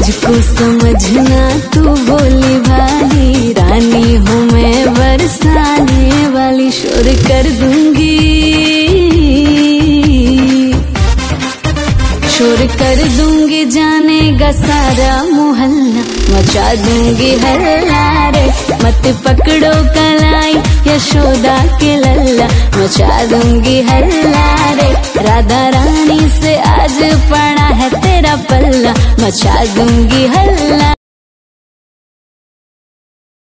मुझको समझना तू भोली भाली, रानी हूँ मैं बरसाने वाली। शोर कर दूंगी, शोर कर दूंगी, जानेगा सारा मोहल्ला, मचा दूंगी हल्ला रे। मत पकड़ो कलाई यशोदा के लल्ला, मचा दूंगी हल्ला रे। राधा रानी से आज पड़ा है तेरा पल्ला, मचा दूंगी हल्ला।